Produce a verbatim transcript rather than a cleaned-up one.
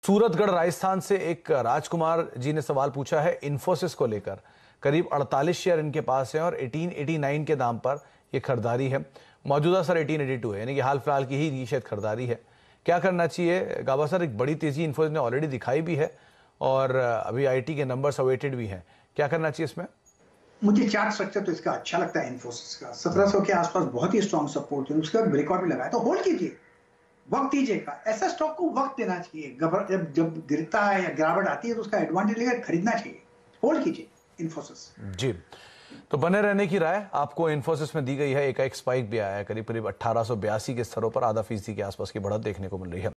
सूरतगढ़ राजस्थान से एक राजकुमार जी ने सवाल पूछा है इन्फोसिस को लेकर। करीब अड़तालीस शेयर इनके पास है और अठारह सौ नवासी के दाम पर ये खरीदारी है। मौजूदा सर अठारह सौ बयासी है, यानी कि हाल फिलहाल की ही ये शायद खरीदारी है। क्या करना चाहिए गाबा सर? एक बड़ी तेजी इन्फोसिस ने ऑलरेडी दिखाई भी है और अभी आईटी के नंबर्स अवेटेड भी हैं। क्या करना चाहिए इसमें? मुझे चार्ट स्ट्रक्चर तो इसका अच्छा लगता है। इन्फोसिस का सत्रह सौ के आसपास बहुत ही स्ट्रॉन्ग सपोर्ट है, उसके बाद ब्रेकआउट भी लगाया, तो होल्ड कीजिए, वक्त दीजिएगा। ऐसा स्टॉक को वक्त देना चाहिए। जब जब गिरता है या गिरावट आती है तो उसका एडवांटेज लेकर खरीदना चाहिए। होल्ड कीजिए इन्फोसिस जी। तो बने रहने की राय आपको इन्फोसिस में दी गई है। एक एक स्पाइक भी आया है, करीब करीब अठारह सौ बयासी के स्तरों पर आधा फीसदी के आसपास की बढ़त देखने को मिल रही है।